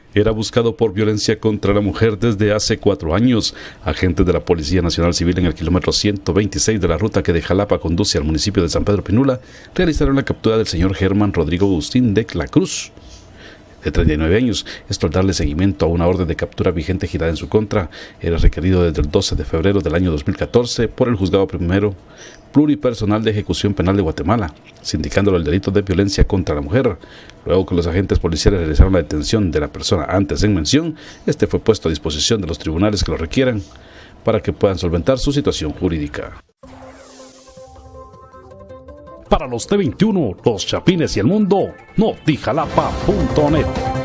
Era buscado por violencia contra la mujer desde hace 4 años. Agentes de la Policía Nacional Civil en el kilómetro 126 de la ruta que de Jalapa conduce al municipio de San Pedro Pinula realizaron la captura del señor Germán Rodrigo Agustín de la Cruz, de 39 años. Esto al darle seguimiento a una orden de captura vigente girada en su contra. Era requerido desde el 12 de febrero del año 2014 por el Juzgado Primero Pluripersonal de Ejecución Penal de Guatemala, sindicándolo el delito de violencia contra la mujer. Luego que los agentes policiales realizaron la detención de la persona antes en mención, este fue puesto a disposición de los tribunales que lo requieran para que puedan solventar su situación jurídica. Para los T21, los Chapines y el mundo, notijalapa.net.